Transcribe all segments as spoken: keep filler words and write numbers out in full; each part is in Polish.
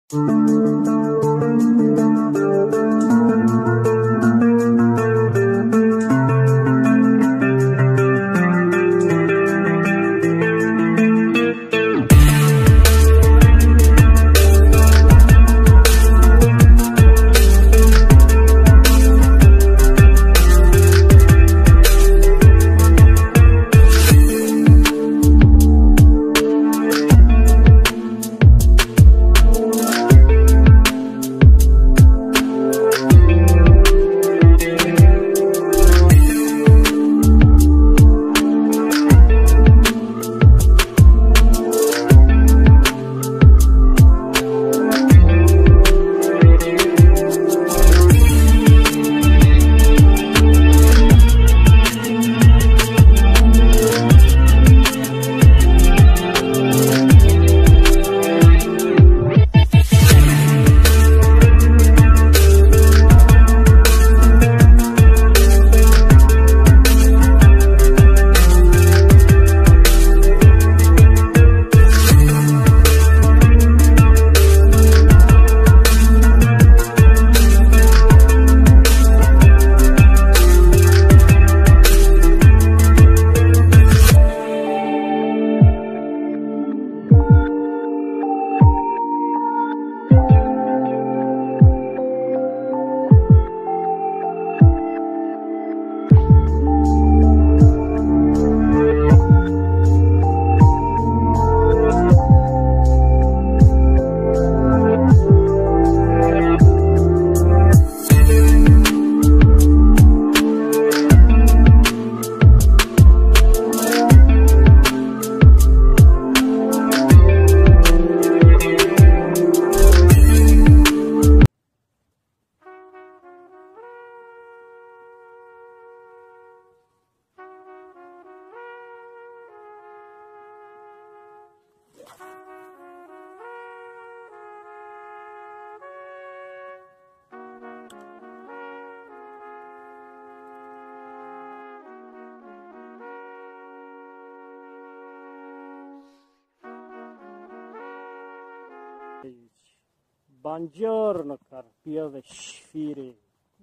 Buongiorno karpiowe świry.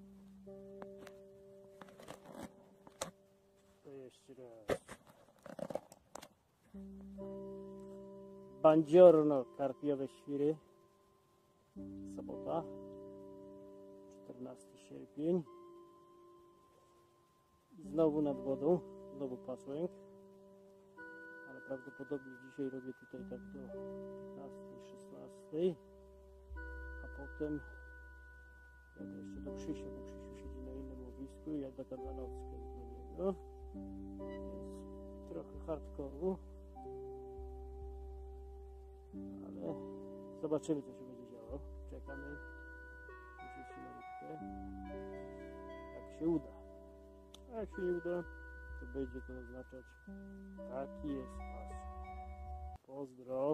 To jeszcze raz. Buongiorno karpiowe świry. Sobota, czternasty sierpień. Znowu nad wodą, znowu pasłęk. Ale prawdopodobnie dzisiaj robię tutaj tak do piętnastej, szesnastej. A potem jadę jeszcze do Krzysia, bo Krzysiu siedzi na innym łowisku i jadę tam na nockę do niego. Jest trochę hardkoru, ale zobaczymy, co się będzie działo. Czekamy oczywiście na rybkę, jak się uda. A jak się nie uda, to będzie to oznaczać, taki jest pas. Pozdro.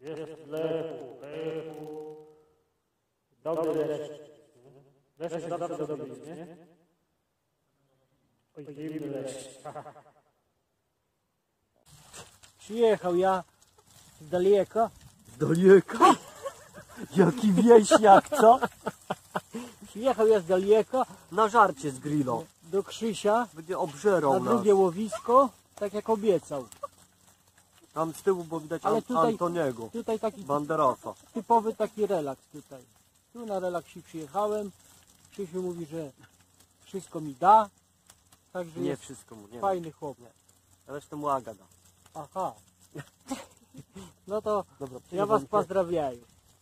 Jest lechu, lechu. Dobry leszczyk. Leszczyk zawsze dobry jest, nie? Oj, dziwny leszczyk. Przyjechał ja z daleka. Z daleka? Jaki wieśniak, co? Przyjechał ja z daleka Na żarcie z grillą. do Krzysia Będzie obżerał na nas. drugie łowisko, tak jak obiecał. Tam z tyłu, bo widać Ale An tutaj- Antoniego. Tutaj taki Banderasa. typowy taki relaks tutaj. Tu na relaksie przyjechałem. Krzysiu mówi, że wszystko mi da. Także Nie jest wszystko mu, nie. fajny chłop. Zresztą mu Aga da. Aha. No to Dobra, ja was pozdrawiam.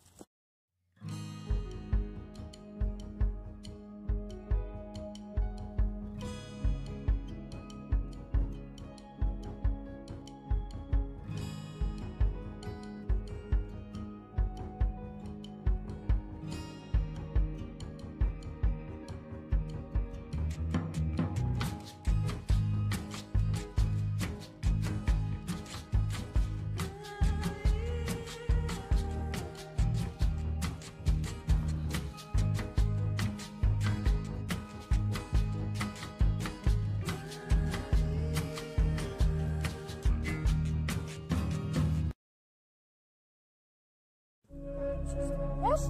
Wiesz?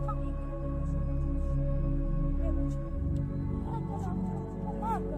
Pomaga.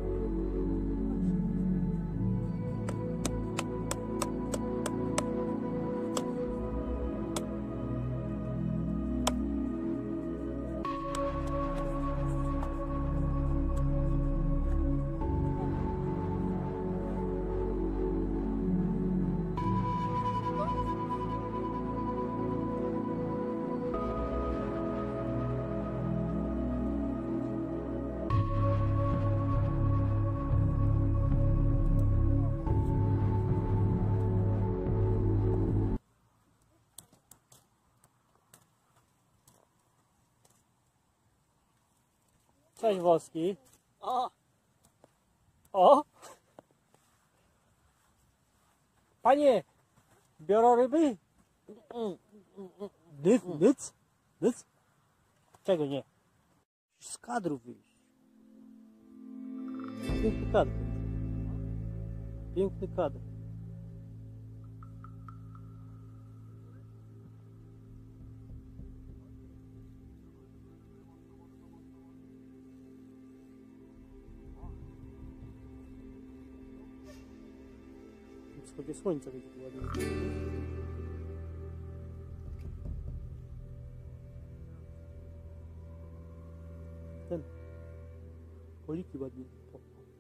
Cześć Woski. O! O! Panie, biorą ryby? Dyf, dyc? Dyc? Czego nie? Z kadru wyjść. Piękny kadr. Piękny kadr. Wschodzie słońca będzie tu ładnie. Ten. Poliki ładnie. O.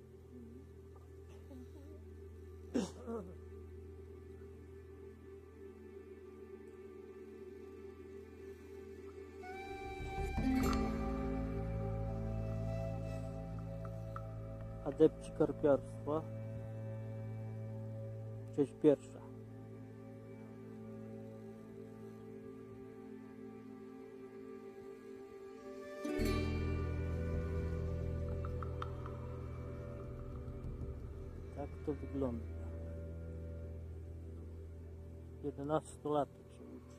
Adepci karpiarstwa. Część pierwsza. Tak to wygląda. jedenastolatek się uczy.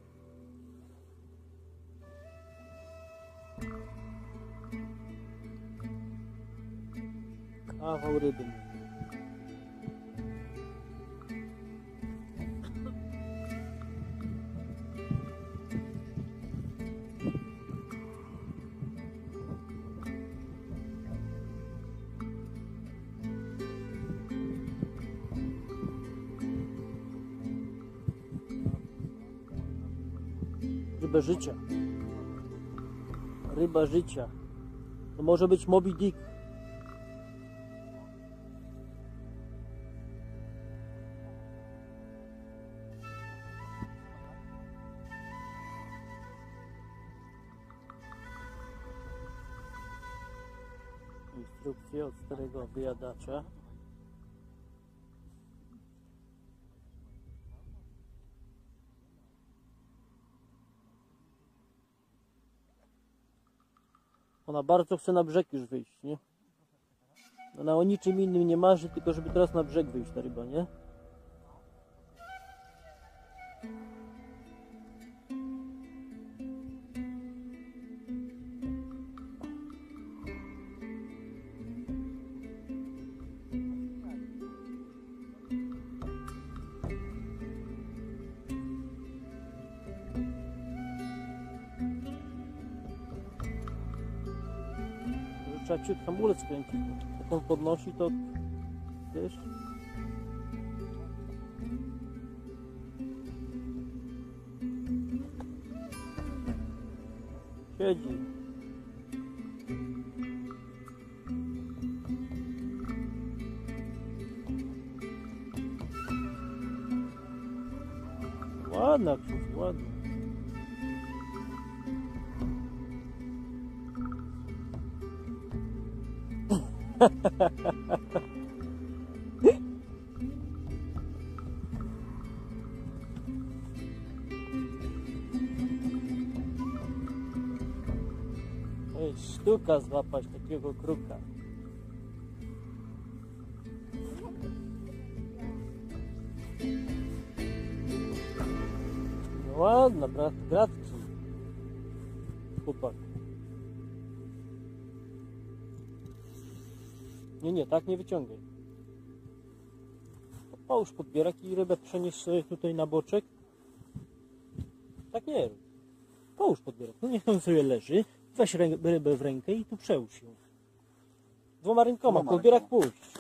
Kawał ryby. Rybę życia. Ryba życia. To może być Moby Dick. Instrukcje od starego wyjadacza. Ona bardzo chce na brzeg już wyjść, nie? Ona o niczym innym nie marzy, tylko żeby teraz na brzeg wyjść ta ryba, nie? trzeba ciut hamulec skręcić. Jak on podnosi, to wiesz. Siedzi. Ładna, ksiądz, ładna. Ej, sztuka złapać takiego kruka. No ładna, brat, gratki. Chłopak. Nie, nie, tak nie wyciągaj. Połóż podbierak i rybę przenieś sobie tutaj na boczek. Tak nie rób. Połóż podbierak, no niech on sobie leży. Weź rybę w rękę i tu przełóż ją. Dwoma rękoma, Dwoma podbierak rękoma. puść.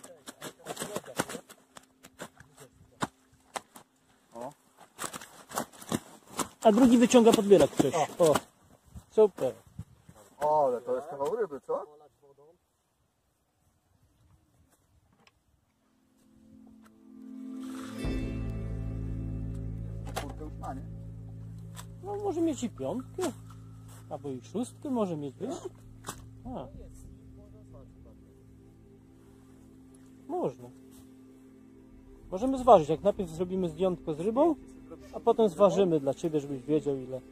O. A drugi wyciąga podbierak ktoś. O, super. O, ale to jest kawał ryby, co? Czwórkę już ma, nie? No może mieć i piątkę, albo i szóstkę może mieć, wiesz? A. Można. Możemy zważyć, jak najpierw zrobimy zdjątko z rybą, a potem zważymy dla Ciebie, żebyś wiedział ile.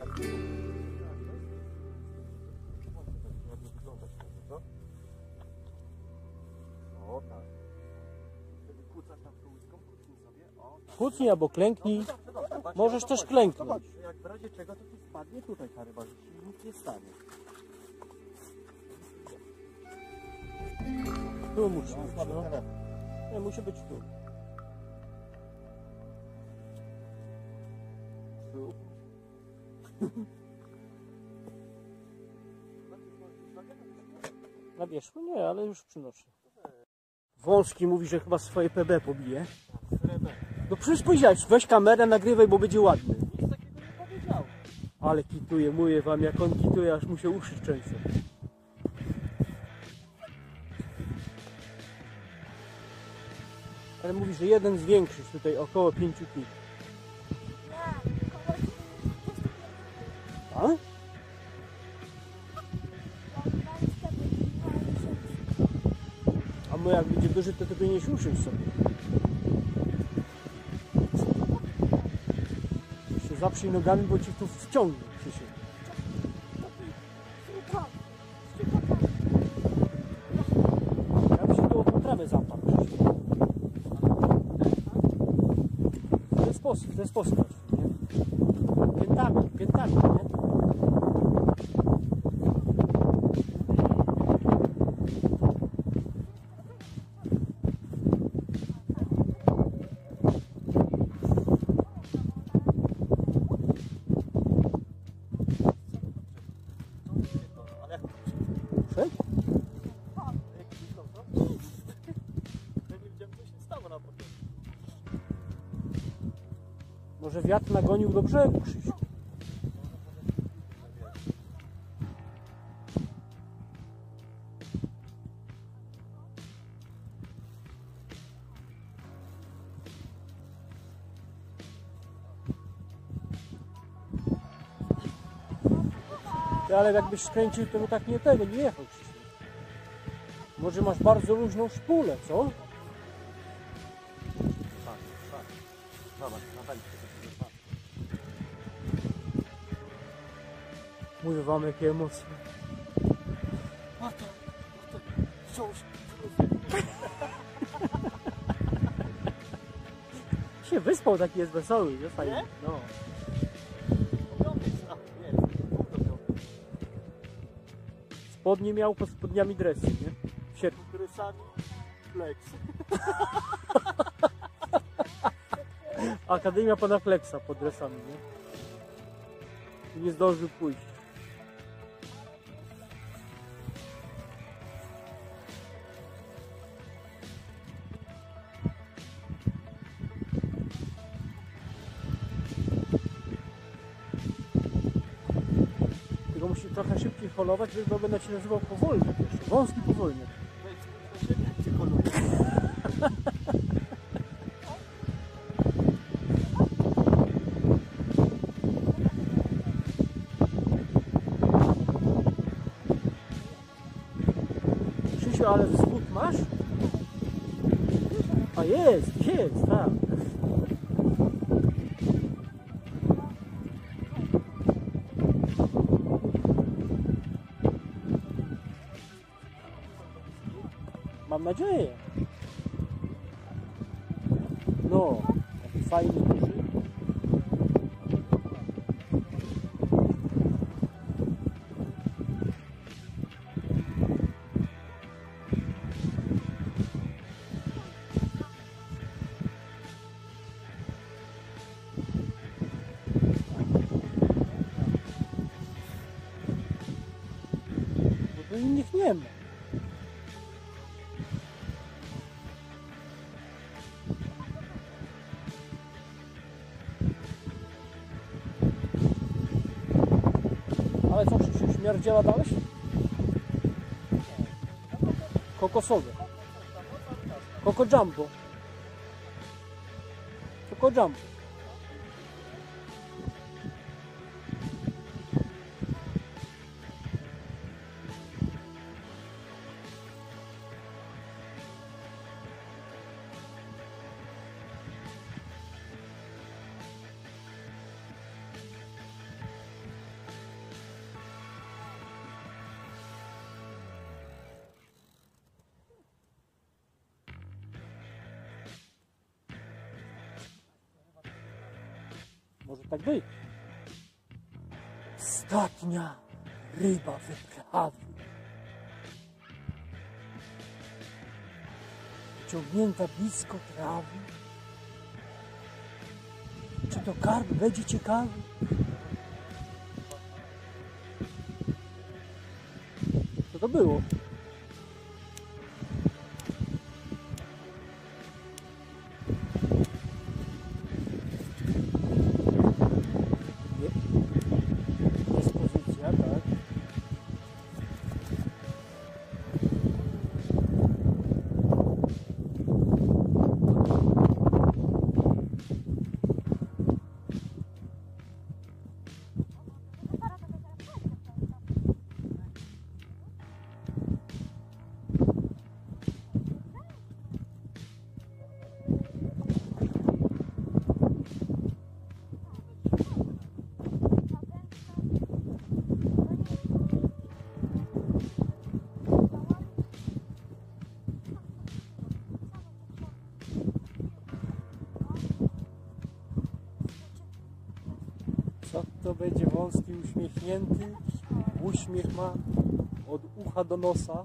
O tak. Wtedy kucasz tam tą łyską, kucnij sobie. O tak. Kucnij albo klęknij. Zobacz, Możesz zobacz, też klęknąć. Zobacz, jak w razie czego to ci spadnie tutaj ta ryba, że ci nic nie stanie. Tu musi No, być, słaby no. telefon. Nie, musi być tu. Tu. Na wierzchu? Nie, ale już przynoszę. Wąski mówi, że chyba swoje P B pobije. No przecież powiedziałeś, weź kamerę, nagrywaj, bo będzie ładny. Nic takiego nie powiedział. Ale kituje, mówię wam, jak on kituje, aż mu się uszy często. Ale mówi, że jeden z większych tutaj, około pięciu kil. A? A my jak będzie duży, to ty nie uszyj sobie. Się zaprzyj nogami, bo ci tu wciągnie, Krzysiek. Ja bym się tu o trawę zapadł, Krzysiek. W ten sposób, w ten sposób. Nie? Piętami, piętami, nie? Przed? Może wiatr nagonił do brzegu, Krzysiu. Ty, ale jakbyś skręcił, to by tak nie tego, nie jechał, Krzysiu. Może masz bardzo luźną szpulę, co? Tak, tak. Zobacz, na wędkę to się tak. Mówię wam, jakie emocje. A to, to wciąż. Się wyspał, taki jest wesoły, jest fajny. No. Spodnie miał, pod spodniami dresy, nie? W sierpniu. Krysami flex. Akademia pana Flexa pod dresami, nie? I nie zdążył pójść. trochę szybciej holować, wiesz, bo będę cię nazywał powolny jeszcze. Wąski powolny. Wejdź na siebie, jak cię holuje. Krzysiu, ale wschód masz? A jest, jest, tak. Mam nadzieję. No, taki fajny, duży. Bo tu innych nie ma. Ale co, Krzysiu, śmierdziela dałeś? Kokosowe. Coco Jumbo. Coco Jumbo. Może tak być. Ostatnia ryba wyprawy. Wyciągnięta blisko trawy. Czy to karp będzie ciekawy? Co to było? Dyspozycja, tak. Co to będzie wąski, uśmiechnięty? Uśmiech ma od ucha do nosa.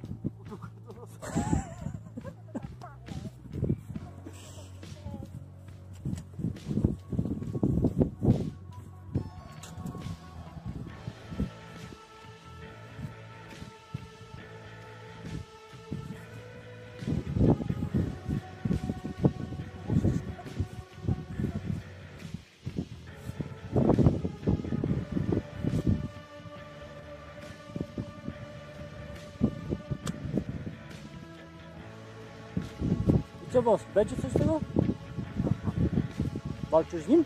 I co, wąski? Będzie coś z tego? Walczysz z nim?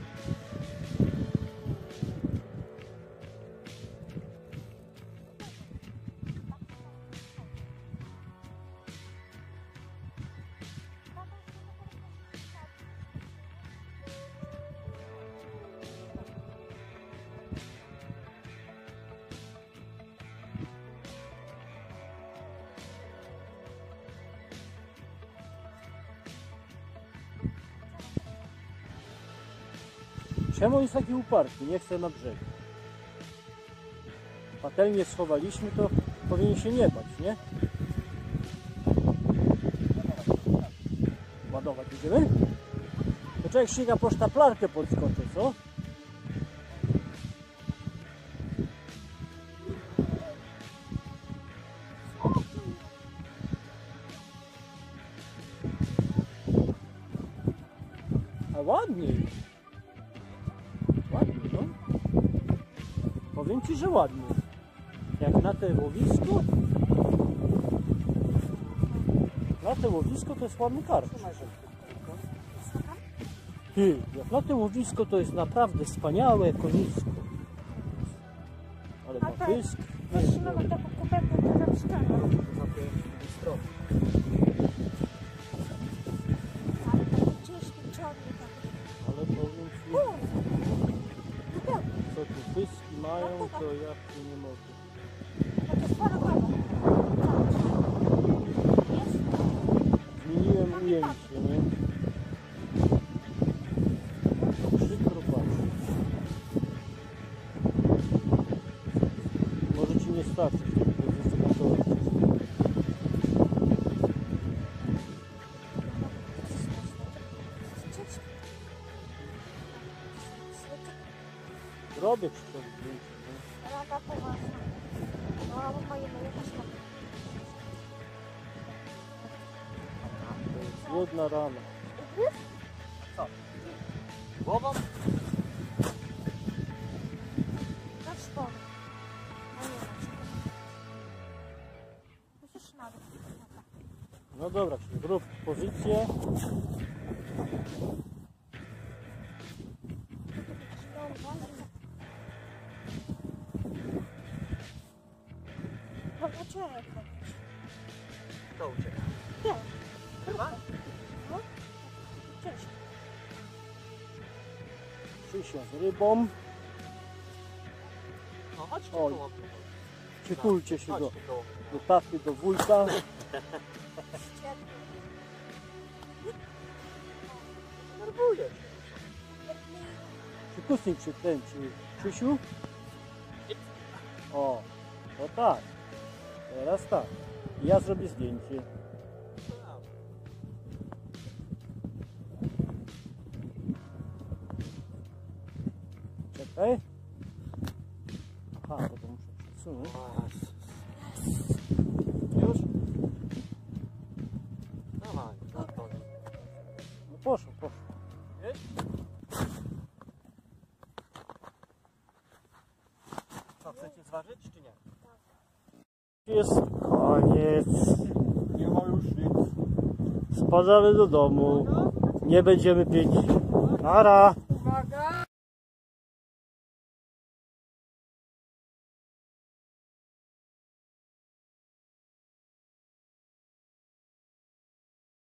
Czemu on jest taki uparty? Nie chce na brzeg. Patelnię schowaliśmy, to powinien się nie bać, nie? Ładować idziemy? To człowiek sięga po sztaplarkę podskoczy, co? A ładniej. Ładnie, no. Powiem ci, że ładnie. na te łowisko? Na te łowisko to jest ładny karp. Ty, jak na te łowisko to jest naprawdę wspaniałe konisko. Ale ma pysk. Mamy taką kopertę, która tam ściana. Ale taki ciężki, czarny taki. Ale powiem ci, O! No co tu pyski mają, to ja tu nie mogę. to jest para kawa. Jest? Zmieniłem ujęcie, nie? Przykro patrzeć. Może ci nie starczyć, żeby to zdecydować. Robię ci to zdjęcie, nie? Rada poważna. No, ale moje moje też tam. To jest jedna rana. Głową? Na cztery. A nie na cztery. Musisz nawet. No dobra, czyli zrób pozycję. No poczekaj. To ucieka. Nie. Chyba? No. Cześć. Krzysia z rybą. No chodźcie Oj. koło mnie. Przytulcie się do, Chodźcie koło mnie. do taty, do wujka. Nerwuję się. Przykucnij przy tym, czy Krzysiu? O, to tak. Teraz tak. Ja zrobię zdjęcie. Czekaj. Aha, to, to muszę przesunąć. Już? Dawaj, no to. No poszło, poszło. Co, chcecie zważyć czy nie? Jest koniec. Nie ma już nic. Spadamy do domu. Nie będziemy pić. Nara. Uwaga.